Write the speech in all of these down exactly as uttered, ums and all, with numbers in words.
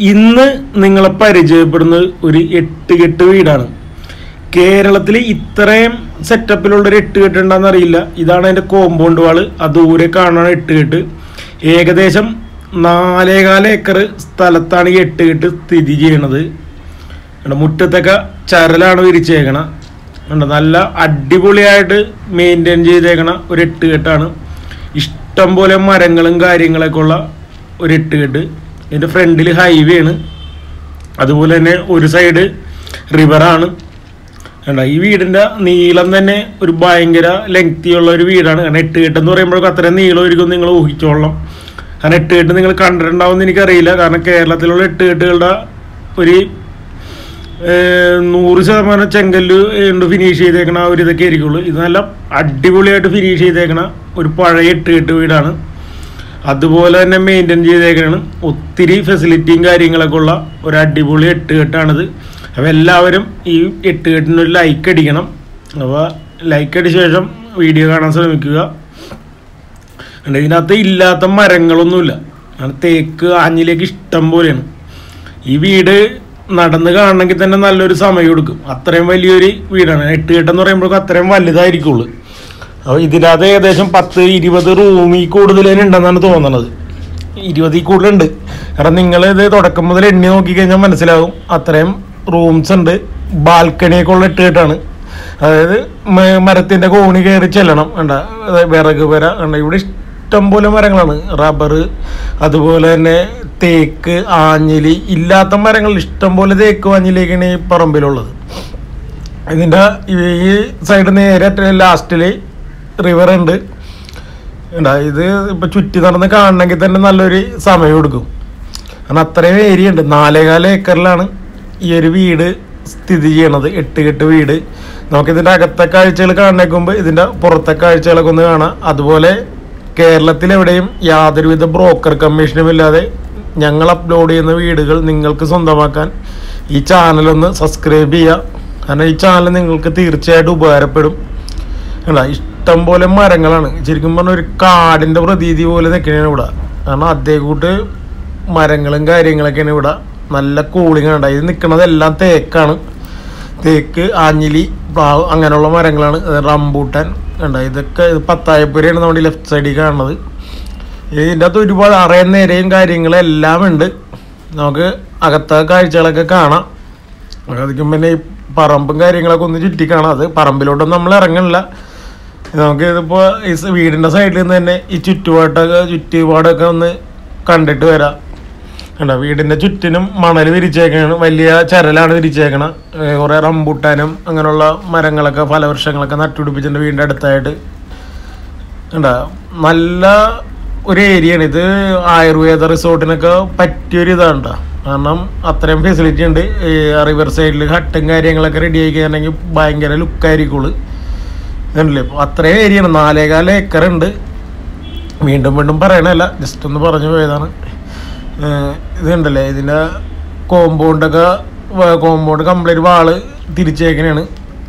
ഇന്ന് നിങ്ങളെ പരിചയപ്പെടുന്നത് ഒരു എട്ടുകെട്ട് വീടാണ്. കേരളത്തിൽ ഇത്രയും സെറ്റപ്പിലുള്ളൊരു എട്ടുകെട്ട് ഉണ്ടെന്ന് അറിയില്ല. ഇതാണ് അതിൻ്റെ കോമ്പൗണ്ട് വാള്. അത് ദൂരെ കാണുന്ന എട്ടുകെട്ട്. ഏകദേശം നാലേകാല ഏക്കർ സ്ഥലത്താണ് ഈ എട്ടുകെട്ട് സ്ഥിതി ചെയ്യണത്. മുറ്റത്തൊക്കെ ചരലാണ് വിരിച്ചേക്കണ. നല്ല അടിപൊളിയായിട്ട് മെയിൻറ്റെയിൻ ചെയ്തേക്കണ ഒരു എട്ടുകെട്ടാണ്. ഇഷ്ടം പോലെ മരങ്ങളും കാര്യങ്ങളൊക്കെ ഉള്ള ഒരു എട്ടുകെട്ട്. ഇതിൻ്റെ ഫ്രണ്ടിൽ ഹൈവേ ആണ്. അതുപോലെ തന്നെ ഒരു സൈഡ് റിവറാണ്. കണ്ടോ, ഈ വീടിൻ്റെ നീളം തന്നെ ഒരു ഭയങ്കര ലെങ്തിയുള്ള ഒരു വീടാണ്. കാരണം എട്ടുകെട്ട് എന്ന് പറയുമ്പോഴൊക്കെ അത്രയും നീളമായിരിക്കും നിങ്ങൾ ഊഹിച്ചോളാം. കാരണം എട്ടുകെട്ട് നിങ്ങൾ കണ്ടിട്ടുണ്ടാവുമെന്ന് എനിക്കറിയില്ല. കാരണം കേരളത്തിലുള്ള എട്ടുകെട്ടുകളുടെ ഒരു നൂറ് ശതമാനം ചെങ്കല്ല് കൊണ്ട് ഫിനിഷ് ചെയ്തേക്കണ ഒരു ഇതൊക്കെ ആയിരിക്കുള്ളൂ. ഇത് നല്ല അടിപൊളിയായിട്ട് ഫിനിഷ് ചെയ്തേക്കണ ഒരു പഴയ എട്ടുകെട്ട് വീടാണ്. അതുപോലെ തന്നെ മെയിൻറ്റെയിൻ ചെയ്തേക്കാണ്. ഒത്തിരി ഫെസിലിറ്റിയും കാര്യങ്ങളൊക്കെ ഉള്ള ഒരു അടിപൊളി എട്ടുകെട്ടാണിത്. അപ്പോൾ എല്ലാവരും ഈ എട്ടുകെട്ടിനൊരു ലൈക്ക് അടിക്കണം. അപ്പോൾ ലൈക്ക് അടിച്ച ശേഷം വീഡിയോ കാണാൻ ശ്രമിക്കുക. ഇതിനകത്ത് ഇല്ലാത്ത മരങ്ങളൊന്നുമില്ല. തേക്ക് ആഞ്ഞിലേക്ക് ഇഷ്ടം പോലെയാണ്. ഈ വീട് നടന്ന് കാണണമെങ്കിൽ തന്നെ നല്ലൊരു സമയം എടുക്കും. അത്രയും വലിയൊരു വീടാണ്. എട്ടുകെട്ടെന്ന് പറയുമ്പോഴേക്കും അത്രയും വലുതായിരിക്കുള്ളൂ. അപ്പോൾ ഇതിനകത്ത് ഏകദേശം പത്ത് ഇരുപത് റൂമിൽ കൂടുതൽ തന്നെ ഉണ്ടെന്നാണ് തോന്നണത്. ഇരുപതിൽ കൂടുതലുണ്ട്. കാരണം നിങ്ങളിത് തുടക്കം മുതൽ എണ്ണി നോക്കിക്കഴിഞ്ഞാൽ മനസ്സിലാകും. അത്രയും റൂംസ് ഉണ്ട്. ബാൽക്കണിയൊക്കെ ഉള്ള എട്ടുകെട്ടാണ്. അതായത് മരത്തിൻ്റെ കോണി കയറി ചെല്ലണം. കണ്ട വിറക് വര കണ്ട. ഇവിടെ ഇഷ്ടം പോലെ മരങ്ങളാണ്. റബ്ബർ, അതുപോലെ തന്നെ തേക്ക്, ആഞ്ഞിലി. ഇല്ലാത്ത മരങ്ങൾ ഇഷ്ടം പോലെ തേക്ക് ആഞ്ഞിലിയൊക്കെയാണ് ഈ പറമ്പിലുള്ളത്. ഇതിൻ്റെ ഈ സൈഡ് നേരെ ലാസ്റ്റിൽ റിവർ ഉണ്ട്. ഇത് ഇപ്പം ചുറ്റി നടന്ന് കാണണമെങ്കിൽ തന്നെ നല്ലൊരു സമയം എടുക്കും. കാരണം അത്രയും ഏരിയ ഉണ്ട്. നാലേകാല ഏക്കറിലാണ് ഈ ഒരു വീട് സ്ഥിതി ചെയ്യണത്. എട്ടുകെട്ട് വീട്. നമുക്കിതിൻ്റെ അകത്തെ കാഴ്ചകൾ കാണുന്നതിന് മുമ്പ് ഇതിൻ്റെ പുറത്തെ കാഴ്ചകളൊക്കെ ഒന്ന് കാണാം. അതുപോലെ കേരളത്തിലെവിടെയും യാതൊരുവിധ ബ്രോക്കർ കമ്മീഷനും ഇല്ലാതെ ഞങ്ങൾ അപ്ലോഡ് ചെയ്യുന്ന വീടുകൾ നിങ്ങൾക്ക് സ്വന്തമാക്കാൻ ഈ ചാനലൊന്ന് സബ്സ്ക്രൈബ് ചെയ്യുക. കാരണം ഈ ചാനൽ നിങ്ങൾക്ക് തീർച്ചയായിട്ടും ഉപകാരപ്പെടും. അല്ല, ഇഷ്ടം പോലെ മരങ്ങളാണ്. ശരിക്കും പറഞ്ഞാൽ ഒരു കാടിൻ്റെ പ്രതീതി പോലെ നിൽക്കണേണ് ഇവിടെ. കാരണം അതേ കൂട്ട് മരങ്ങളും കാര്യങ്ങളൊക്കെയാണ് ഇവിടെ. നല്ല കൂളിംഗ് ആണ്. ഇത് നിൽക്കുന്നതെല്ലാം തേക്കാണ്. തേക്ക്, ആഞ്ഞിലി, പ്ലാവ് അങ്ങനെയുള്ള മരങ്ങളാണ്. റംബൂട്ടാൻ കണ്ട. ഇതൊക്കെ പത്തായപ്പുരയാണ് നമ്മുടെ ലെഫ്റ്റ് സൈഡിൽ കാണുന്നത്. ഇതിൻ്റെ അകത്ത് ഒരുപാട് അറയും നേരെയും കാര്യങ്ങളെല്ലാം ഉണ്ട്. നമുക്ക് അകത്ത കാഴ്ചകളൊക്കെ കാണാം. അധികം പിന്നെ ഈ പറമ്പും കാര്യങ്ങളൊക്കെ ഒന്ന് ചുറ്റി കാണാം. അത് പറമ്പിലോട്ടൊന്നും നമ്മൾ ഇറങ്ങണില്ല. നമുക്ക് ഇതിപ്പോൾ ഈ വീടിൻ്റെ സൈഡിൽ നിന്ന് തന്നെ ഈ ചുറ്റുപാട്ടൊക്കെ ചുറ്റുപാടൊക്കെ ഒന്ന് കണ്ടിട്ട് വരാം. കണ്ടോ, വീടിൻ്റെ ചുറ്റിനും മണൽ വിരിച്ചേക്കാണ്. വലിയ ചരലാണ് വിരിച്ചേക്കണം. കുറേ റംബൂട്ടാനും അങ്ങനെയുള്ള മരങ്ങളൊക്കെ ഫലവൃക്ഷങ്ങളൊക്കെ നട്ടുപിടിപ്പിച്ചിട്ടുണ്ട് വീടിൻ്റെ അടുത്തായിട്ട്. കണ്ടോ, നല്ല ഒരു ഏരിയയാണ് ഇത്. ആയുർവേദ റിസോർട്ടിനൊക്കെ പറ്റിയൊരു ഇതാണ് കേട്ടോ. കാരണം അത്രയും ഫെസിലിറ്റി ഉണ്ട്. ഈ റിവർ സൈഡിൽ ഹട്ടും കാര്യങ്ങളൊക്കെ റെഡി ആക്കിയാണെങ്കിൽ ഭയങ്കര ലുക്കായിരിക്കുള്ളൂ. ഇതുണ്ടല്ലേ, ഇപ്പോൾ അത്രയും ഏരിയയാണ്. നാലേകാല ഏക്കറുണ്ട്. വീണ്ടും വീണ്ടും പറയണല്ല, ജസ്റ്റ് ഒന്ന് പറഞ്ഞു പോയതാണ്. ഇതുണ്ടല്ലേ, ഇതിൻ്റെ കോമ്പൗണ്ടൊക്കെ കോമ്പൗണ്ട് കംപ്ലീറ്റ് വാള് തിരിച്ചേക്കണേണ്.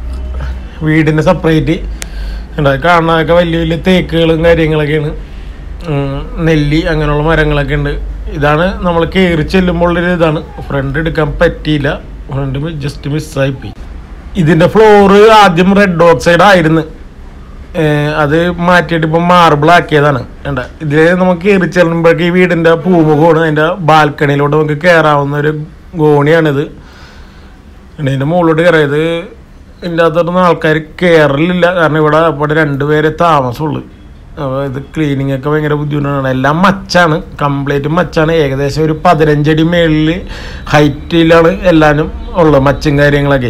വീടിൻ്റെ സെപ്പറേറ്റ് ഉണ്ട്. കാണാനൊക്കെ വലിയ വലിയ തേക്കുകളും കാര്യങ്ങളൊക്കെയാണ്. നെല്ലി അങ്ങനെയുള്ള മരങ്ങളൊക്കെ ഉണ്ട്. ഇതാണ് നമ്മൾ കയറി ചെല്ലുമ്പോഴൊരു ഇതാണ്. ഫ്രണ്ട് എടുക്കാൻ പറ്റിയില്ല. ഫ്രണ്ട് ജസ്റ്റ് മിസ്സായിപ്പോയി. ഇതിൻ്റെ ഫ്ലോറ് ആദ്യം റെഡ് ഓക്സൈഡ് ആയിരുന്നു. അത് മാറ്റിയിട്ട് ഇപ്പം മാർബിൾ ആക്കിയതാണ്. വേണ്ട, ഇതിൽ നമുക്ക് കയറി ചെല്ലുമ്പോഴേക്ക് ഈ വീടിൻ്റെ പൂമുഖമാണ്. അതിൻ്റെ ബാൽക്കണിയിലോട്ട് നമുക്ക് കയറാവുന്ന ഒരു ഗോണിയാണിത്. ഇതിൻ്റെ മുകളിലോട്ട് കയറിയത് ഇതിൻ്റെ അകത്തോട്ടൊന്നും ആൾക്കാർ കയറലില്ല. കാരണം ഇവിടെ ഇവിടെ രണ്ടുപേരെ താമസമുള്ളൂ. അപ്പോൾ ഇത് ക്ലീനിങ് ഒക്കെ ഭയങ്കര ബുദ്ധിമുട്ടാണ്. എല്ലാം മച്ചാണ്, കംപ്ലീറ്റ് മച്ചാണ്. ഏകദേശം ഒരു പതിനഞ്ചടി മേളിൽ ഹൈറ്റിലാണ് എല്ലാവരും ഉള്ളത്, മച്ചും കാര്യങ്ങളൊക്കെ.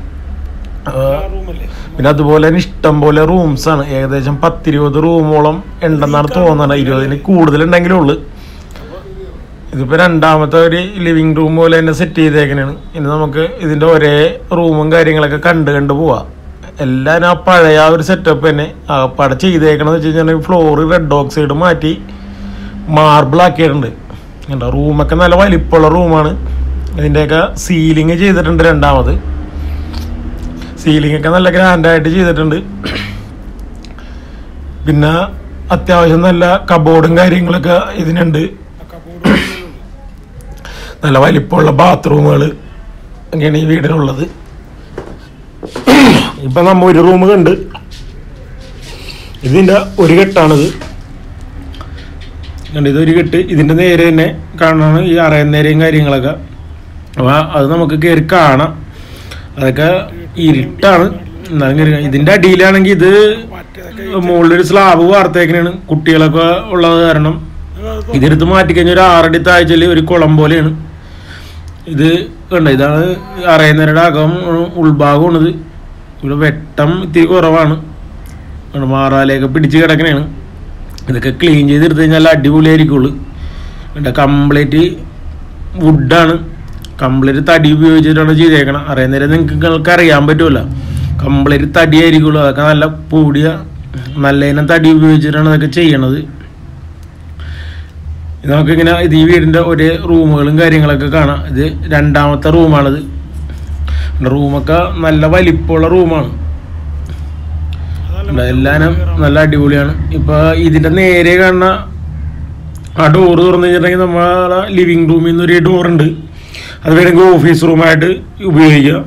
പിന്നെ അതുപോലെ തന്നെ ഇഷ്ടം പോലെ റൂംസാണ്. ഏകദേശം പത്തിരുപത് റൂമോളം ഉണ്ടെന്നാണ് തോന്നുന്നത്. ഇരുപതിന് കൂടുതലുണ്ടെങ്കിലേ ഉള്ളു. ഇതിപ്പോൾ രണ്ടാമത്തെ ഒരു ലിവിങ് റൂം പോലെ തന്നെ സെറ്റ് ചെയ്തേക്കണേണ്. ഇനി നമുക്ക് ഇതിൻ്റെ ഒരേ റൂമും കാര്യങ്ങളൊക്കെ കണ്ട് കണ്ട് പോവാം. എല്ലാം ആ പഴയ ആ ഒരു സെറ്റപ്പ് തന്നെ പട ചെയ്തേക്കണമെന്ന് വെച്ച് കഴിഞ്ഞാൽ ഫ്ലോറ് റെഡ് ഓക്സൈഡ് മാറ്റി മാർബിൾ ആക്കിയിട്ടുണ്ട്. കണ്ടോ, റൂമൊക്കെ നല്ല വലിപ്പമുള്ള റൂമാണ്. ഇതിൻ്റെയൊക്കെ സീലിങ് ചെയ്തിട്ടുണ്ട്. രണ്ടാമത് സീലിംഗ് ഒക്കെ നല്ല ഗ്രാൻഡായിട്ട് ചെയ്തിട്ടുണ്ട്. പിന്നെ അത്യാവശ്യം നല്ല കബോർഡും കാര്യങ്ങളൊക്കെ ഇതിനുണ്ട്. നല്ല വലിപ്പമുള്ള ബാത്റൂമുകൾ ഒക്കെയാണ് ഈ വീടിനുള്ളത്. ഇപ്പം നമ്മൾ ഒരു റൂം കണ്ട്, ഇതിൻ്റെ ഒരു കെട്ടാണിത് കണ്ട്, ഇതൊരു കെട്ട്. ഇതിൻ്റെ നേരെ തന്നെ കാണാണ് ഈ അറയുന്നേരെയും കാര്യങ്ങളൊക്കെ. അപ്പോൾ അത് നമുക്ക് കയറി കാണാം. അതൊക്കെ ഇരുട്ടാണ് എന്നാലും കയറി. ഇതിൻ്റെ അടിയിലാണെങ്കിൽ ഇത് മുകളിലൊരു സ്ലാബ് വാർത്തേക്കനാണ്, കുട്ടികളൊക്കെ ഉള്ളത് കാരണം. ഇതെടുത്ത് മാറ്റിക്കഴിഞ്ഞാൽ ഒരു ആറടി താഴ്ചയിൽ ഒരു കുളം പോലെയാണ് ഇത് കണ്ട. ഇതാണ് അറയുന്നേരുടെ അകം ഉൾഭാഗമാണിത്. ഇവിടെ വെട്ടം ഇത്തിരി കുറവാണ്, മാറാലയൊക്കെ പിടിച്ച് കിടക്കണേണ്. ഇതൊക്കെ ക്ലീൻ ചെയ്തെടുത്ത് കഴിഞ്ഞാൽ അടിപൊളിയായിരിക്കുള്ളൂ. പിന്നെ കംപ്ലീറ്റ് വുഡാണ്, കംപ്ലീറ്റ് തടി ഉപയോഗിച്ചിട്ടാണ് ചെയ്തേക്കണം. അറിയുന്നേരം നിങ്ങൾക്ക് അറിയാൻ പറ്റുമല്ലോ, കംപ്ലീറ്റ് തടിയായിരിക്കുള്ളൂ. അതൊക്കെ നല്ല കൂടിയ നല്ല ഇനം തടി ഉപയോഗിച്ചിട്ടാണ് അതൊക്കെ ചെയ്യണത്. നമുക്കിങ്ങനെ ഇത് ഈ വീടിൻ്റെ ഒരേ റൂമുകളും കാര്യങ്ങളൊക്കെ കാണാം. ഇത് രണ്ടാമത്തെ റൂമാണിത്. റൂമൊക്കെ നല്ല വലിപ്പമുള്ള റൂമാണ്, എല്ലാനും നല്ല അടിപൊളിയാണ്. ഇപ്പം ഇതിൻ്റെ നേരെ കാണുന്ന ആ ഡോറ് തുറന്നു കഴിഞ്ഞിട്ടുണ്ടെങ്കിൽ നമ്മളെ ലിവിങ് റൂമിൽ നിന്ന് ഒരു ഡോറുണ്ട്, അത് വേണമെങ്കിൽ ഓഫീസ് റൂമായിട്ട് ഉപയോഗിക്കാം.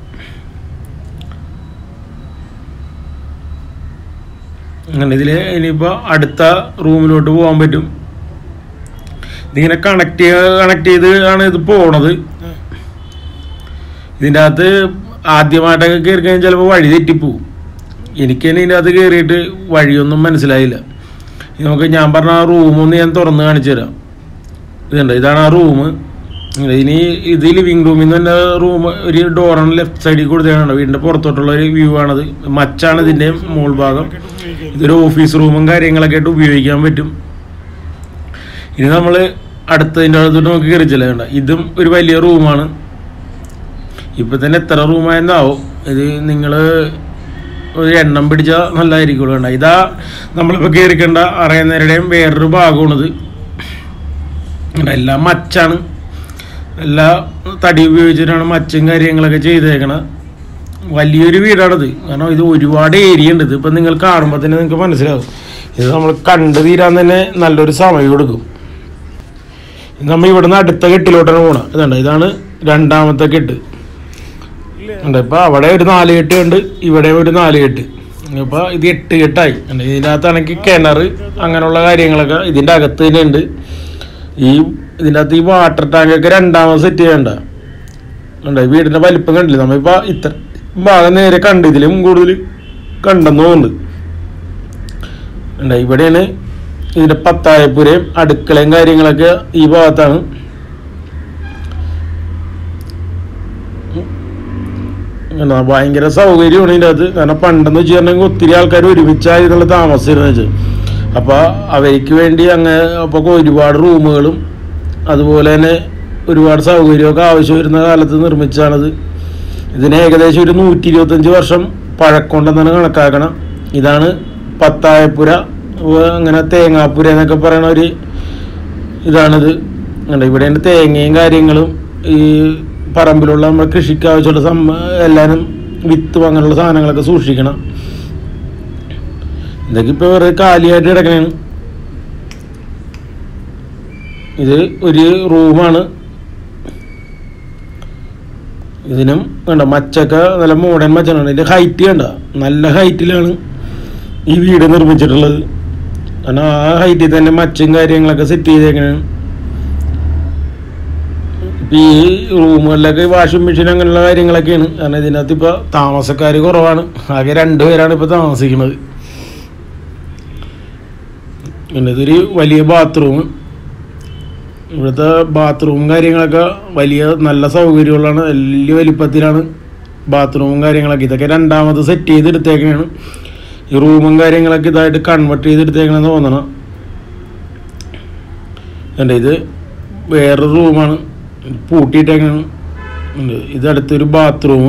അങ്ങനെ ഇതിൽ ഇനിയിപ്പോൾ അടുത്ത റൂമിലോട്ട് പോകാൻ പറ്റും. ഇതിങ്ങനെ കണക്ട് കണക്ട് ചെയ്ത് ആണ് ഇത് പോണത്. ഇതിൻ്റെ അകത്ത് ആദ്യമായിട്ടൊക്കെ കയറി കഴിഞ്ഞാൽ ചിലപ്പോൾ വഴി തെറ്റിപ്പോവും. എനിക്ക് തന്നെ ഇതിൻ്റെ അകത്ത് കയറിയിട്ട് വഴിയൊന്നും മനസ്സിലായില്ല. നമുക്ക് ഞാൻ പറഞ്ഞ ആ റൂമൊന്ന് ഞാൻ തുറന്ന് കാണിച്ചു തരാം. ഇതുണ്ട്, ഇതാണ് ആ റൂം. ഇനി ഇത് ലിവിങ് റൂമിൽ നിന്ന് തന്നെ റൂം ഒരു ഡോറാണ് ലെഫ്റ്റ് സൈഡിൽ കൊടുത്തതാണ്. വീടിൻ്റെ പുറത്തോട്ടുള്ള ഒരു വ്യൂ ആണത്. മച്ചാണ് ഇതിൻ്റെ മുകൾ ഭാഗം. ഇതൊരു ഓഫീസ് റൂമും കാര്യങ്ങളൊക്കെ ആയിട്ട് ഉപയോഗിക്കാൻ പറ്റും. ഇനി നമ്മൾ അടുത്തതിൻ്റെ അടുത്തോട്ട് നമുക്ക് കയറിച്ചില്ല. വേണ്ട, ഇതും ഒരു വലിയ റൂമാണ്. ഇപ്പം തന്നെ എത്ര റൂമായെന്നാവും ഇത്, നിങ്ങൾ ഒരു എണ്ണം പിടിച്ചാൽ നല്ലതായിരിക്കുള്ളൂ. വേണ്ട, ഇതാ നമ്മളിപ്പോൾ കയറിക്കേണ്ട അറിയുന്നവരുടെയും വേറൊരു ഭാഗമാണിത്. എല്ലാം മച്ചാണ്, എല്ലാ തടി ഉപയോഗിച്ചിട്ടാണ് മച്ചും കാര്യങ്ങളൊക്കെ ചെയ്തേക്കണത്. വലിയൊരു വീടാണിത്, കാരണം ഇത് ഒരുപാട് ഏരിയ ഉണ്ട്. ഇത് ഇപ്പം നിങ്ങൾ കാണുമ്പോൾ തന്നെ നിങ്ങൾക്ക് മനസ്സിലാവും. ഇത് നമ്മൾ കണ്ടു തീരാൻ തന്നെ നല്ലൊരു സമയം കൊടുക്കും. നമ്മൾ ഇവിടെ നിന്ന് അടുത്ത കെട്ടിലോട്ടാണ് പോകണം. ഇതുണ്ട്, ഇതാണ് രണ്ടാമത്തെ കെട്ട് ഉണ്ട്. ഇപ്പം അവിടെ ഒരു നാല് കെട്ട് ഉണ്ട്, ഇവിടെ ഒരു നാല് കെട്ട്. ഇപ്പോൾ ഇത് എട്ട് കെട്ടായി. ഇതിൻ്റെ അകത്താണെങ്കിൽ കിണർ അങ്ങനെയുള്ള കാര്യങ്ങളൊക്കെ ഇതിൻ്റെ അകത്ത് തന്നെ ഉണ്ട്. ഈ ഇതിൻ്റെ അകത്ത് ഈ വാട്ടർ ടാങ്കൊക്കെ രണ്ടാമത് സെറ്റ് ചെയ്യണ്ട ഉണ്ട്. വീടിൻ്റെ വലിപ്പം കണ്ടില്ല, നമ്മളിപ്പോൾ ഇത്ര ഭാഗം നേരെ കണ്ട് ഇതിലും കൂടുതൽ കണ്ടെന്ന് തോന്നുന്നുണ്ട്. ഉണ്ട്, ഇവിടെയാണ് ഇതിൻ്റെ പത്തായപ്പുരയും അടുക്കളയും കാര്യങ്ങളൊക്കെ ഈ ഭാഗത്താണ്. ഭയങ്കര സൗകര്യമാണ് ഇതിൻ്റെ അകത്ത്. കാരണം പണ്ടെന്ന് വെച്ചിട്ടുണ്ടെങ്കിൽ ഒത്തിരി ആൾക്കാർ ഒരുമിച്ചായിരുന്നുള്ള താമസിച്ചിരുന്നു വെച്ചാൽ. അപ്പോൾ അവർക്ക് വേണ്ടി അങ്ങനെ അപ്പോൾ ഒരുപാട് റൂമുകളും അതുപോലെ തന്നെ ഒരുപാട് സൗകര്യമൊക്കെ ആവശ്യം വരുന്ന കാലത്ത് നിർമ്മിച്ചാണത്. ഇതിന് ഏകദേശം ഒരു നൂറ്റി ഇരുപത്തഞ്ച് വർഷം പഴക്കമുണ്ടെന്നാണ് കണക്കാക്കണം. ഇതാണ് പത്തായപ്പുര, അങ്ങനെ തേങ്ങാപ്പുര എന്നൊക്കെ പറയുന്ന ഒരു ഇതാണിത്. ഇവിടെയാണ് തേങ്ങയും കാര്യങ്ങളും ഈ പറമ്പിലുള്ള നമ്മുടെ കൃഷിക്ക് ആവശ്യമുള്ള സം എല്ലാവരും വിത്തും അങ്ങനെയുള്ള സാധനങ്ങളൊക്കെ സൂക്ഷിക്കണം. ഇതൊക്കെ ഇപ്പോൾ വെറുതെ കാലിയായിട്ട് കിടക്കണേണ്. ഇത് ഒരു റൂമാണ്. ഇതിനും കണ്ട മച്ചൊക്കെ നല്ല മോഡേൺ മച്ചാണ്. ഇതിൻ്റെ ഹൈറ്റ് കണ്ട, നല്ല ഹൈറ്റിലാണ് ഈ വീട് നിർമ്മിച്ചിട്ടുള്ളത്. കാരണം ആ ഹൈറ്റിൽ തന്നെ മച്ചും കാര്യങ്ങളൊക്കെ സെറ്റ് ചെയ്തേക്കണാണ്. ഇപ്പം ഈ റൂമുകളിലൊക്കെ വാഷിംഗ് മെഷീൻ അങ്ങനെയുള്ള കാര്യങ്ങളൊക്കെയാണ്. കാരണം ഇതിനകത്ത് ഇപ്പോൾ താമസക്കാർ കുറവാണ്, ആകെ രണ്ടുപേരാണ് ഇപ്പോൾ താമസിക്കുന്നത്. പിന്നെ ഇതൊരു വലിയ ബാത്റൂം. ഇവിടുത്തെ ബാത്റൂമും കാര്യങ്ങളൊക്കെ വലിയ നല്ല സൗകര്യമുള്ളതാണ്, വലിയ വലിപ്പത്തിലാണ് ബാത്റൂമും കാര്യങ്ങളൊക്കെ. ഇതൊക്കെ രണ്ടാമത് സെറ്റ് ചെയ്തെടുത്തേക്കണാണ്. ഈ റൂമും കാര്യങ്ങളൊക്കെ ഇതായിട്ട് കൺവെർട്ട് ചെയ്തെടുത്തേക്കണമെന്ന് തോന്നണം. എൻ്റെ ഇത് വേറൊരു റൂമാണ്, പൂട്ടിയിട്ടേക്കാണ്. ഇത് അടുത്തൊരു ബാത്റൂം.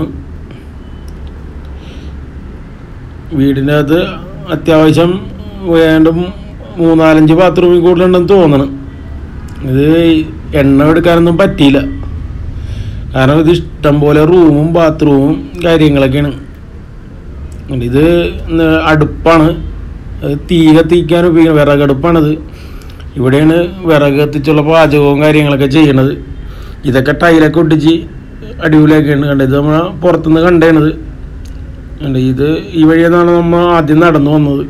വീടിൻ്റെ അകത്ത് അത്യാവശ്യം വേണ്ട മൂന്നാലഞ്ച് ബാത്റൂമിൽ കൂടുതലുണ്ടെന്ന് തോന്നണം. ഇത് എണ്ണം എടുക്കാനൊന്നും പറ്റിയില്ല, കാരണം ഇത് ഇഷ്ടം പോലെ റൂമും ബാത്റൂമും കാര്യങ്ങളൊക്കെയാണ്. ഇത് അടുപ്പാണ്, തീ കത്തിക്കാൻ ഉപയോഗിക്കുന്നത് വിറകടുപ്പാണിത്. ഇവിടെയാണ് വിറക് കത്തിച്ചുള്ള പാചകവും കാര്യങ്ങളൊക്കെ ചെയ്യണത്. ഇതൊക്കെ ടൈലൊക്കെ ഒട്ടിച്ച് അടിപൊളിയൊക്കെയാണ് കണ്ടത്. ഇത് നമ്മൾ പുറത്തുനിന്ന് കണ്ടേണത് കണ്ട. ഇത് ഈ വഴിയെന്നാണ് നമ്മൾ ആദ്യം നടന്നു വന്നത്.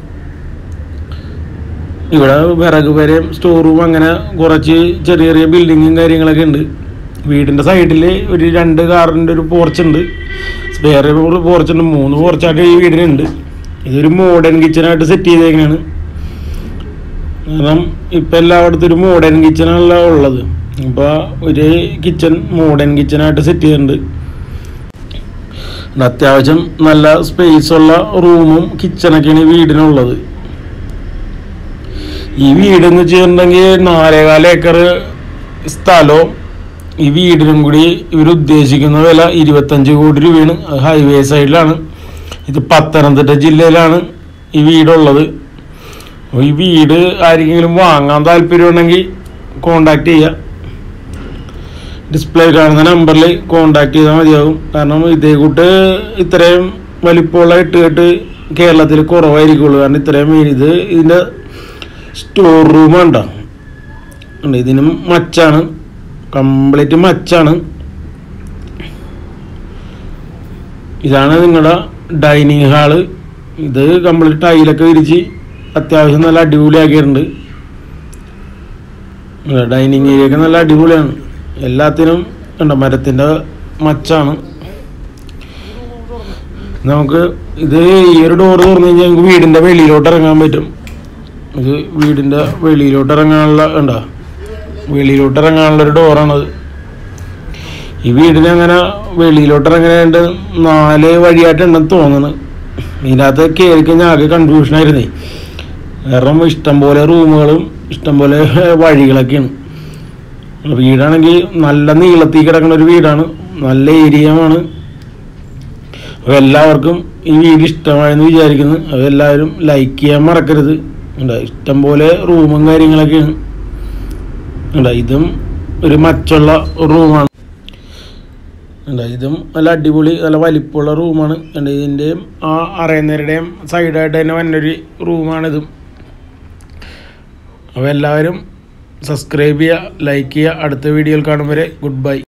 ഇവിടെ വിറക് വരെയും സ്റ്റോർ റൂം അങ്ങനെ കുറച്ച് ചെറിയ ചെറിയ ബിൽഡിങ്ങും കാര്യങ്ങളൊക്കെ ഉണ്ട്. വീടിൻ്റെ സൈഡിൽ ഒരു രണ്ട് കാറിൻ്റെ ഒരു പോർച്ചുണ്ട്, വേറെ പോർച്ചുണ്ട്, മൂന്ന് പോർച്ചായിട്ട് ഈ വീടിനുണ്ട്. ഇതൊരു മോഡേൺ കിച്ചണായിട്ട് സെറ്റ് ചെയ്തേക്കാണ്. കാരണം ഇപ്പം എല്ലായിടത്തും ഒരു മോഡേൺ കിച്ചണല്ല ഉള്ളത്. ഇപ്പോൾ ഒരു കിച്ചൺ മോഡേൺ കിച്ചണായിട്ട് സെറ്റ് ചെയ്തിട്ടുണ്ട്. അത്യാവശ്യം നല്ല സ്പേസുള്ള റൂമും കിച്ചണൊക്കെയാണ് ഈ വീടിനുള്ളത്. ഈ വീടെന്ന് വെച്ചിട്ടുണ്ടെങ്കിൽ നാലേകാല ഏക്കർ സ്ഥലവും ഈ വീടിനും കൂടി ഇവർ ഉദ്ദേശിക്കുന്ന വില ഇരുപത്തഞ്ച് കോടി രൂപയാണ്. ഹൈവേ സൈഡിലാണ്. ഇത് പത്തനംതിട്ട ജില്ലയിലാണ് ഈ വീടുള്ളത്. അപ്പോൾ ഈ വീട് ആരെങ്കിലും വാങ്ങാൻ താല്പര്യമുണ്ടെങ്കിൽ കോണ്ടാക്ട് ചെയ്യുക. ഡിസ്പ്ലേ കാണുന്ന നമ്പറിൽ കോണ്ടാക്ട് ചെയ്താൽ മതിയാകും. കാരണം ഇതേ കൂട്ട് ഇത്രയും വലിപ്പമുള്ള എട്ടുകെട്ട് കേരളത്തിൽ കുറവായിരിക്കുള്ളൂ. കാരണം ഇത്രയും ഇത് ഇതിൻ്റെ സ്റ്റോർ റൂം ഉണ്ടോ, ഇതിനും മച്ചാണ്, കംപ്ലീറ്റ് മച്ചാണ്. ഇതാണ് നിങ്ങളുടെ ഡൈനിങ് ഹാള്. ഇത് കംപ്ലീറ്റ് ടൈലൊക്കെ വിരിച്ച് അത്യാവശ്യം നല്ല അടിപൊളിയാക്കിയിട്ടുണ്ട്. ഡൈനിങ് ഏരിയ ഒക്കെ നല്ല അടിപൊളിയാണ്. എല്ലാത്തിനും ഉണ്ടോ മരത്തിൻ്റെ മച്ചാണ്. നമുക്ക് ഇത് ഈ ഒരു ഡോറ് തുറന്നു കഴിഞ്ഞാൽ നമുക്ക് വീടിൻ്റെ വെളിയിലോട്ട് ഇറങ്ങാൻ പറ്റും. ഇത് വീടിൻ്റെ വെളിയിലോട്ട് ഇറങ്ങാനുള്ള ഉണ്ടോ, വെളിയിലോട്ട് ഇറങ്ങാനുള്ളൊരു ഡോറാണത്. ഈ വീടിന് അങ്ങനെ വെളിയിലോട്ട് ഇറങ്ങാനായിട്ട് നാല് വഴിയായിട്ടുണ്ടെന്ന് തോന്നുന്നു. ഇതിനകത്ത് കയറി കഴിഞ്ഞാൽ ആകെ കൺഫ്യൂഷനായിരുന്നേ. കാരണം ഇഷ്ടംപോലെ റൂമുകളും ഇഷ്ടംപോലെ വഴികളൊക്കെയാണ്. വീടാണെങ്കിൽ നല്ല നീളത്തിൽ കിടക്കുന്ന ഒരു വീടാണ്, നല്ല ഏരിയമാണ്. അപ്പോൾ എല്ലാവർക്കും ഈ വീട് ഇഷ്ടമായെന്ന് വിചാരിക്കുന്നു. അതെല്ലാവരും ലൈക്ക് ചെയ്യാൻ മറക്കരുത്. ഉണ്ട് ഇഷ്ടംപോലെ റൂമും കാര്യങ്ങളൊക്കെയാണ്. ഉണ്ട് ഇതും ഒരു മച്ചുള്ള റൂമാണ്. ഉണ്ട് ഇതും നല്ല അടിപൊളി നല്ല വലിപ്പമുള്ള റൂമാണ്. ഉണ്ട് ഇതിൻ്റെയും ആ അറയുന്നവരുടെയും സൈഡായിട്ട് തന്നെ വന്നൊരു റൂമാണിതും. അപ്പോൾ എല്ലാവരും സബ്സ്ക്രൈബ് ചെയ്യുക, ലൈക്ക് ചെയ്യുക. അടുത്ത വീഡിയോയിൽ കാണും വരെ ഗുഡ് ബൈ.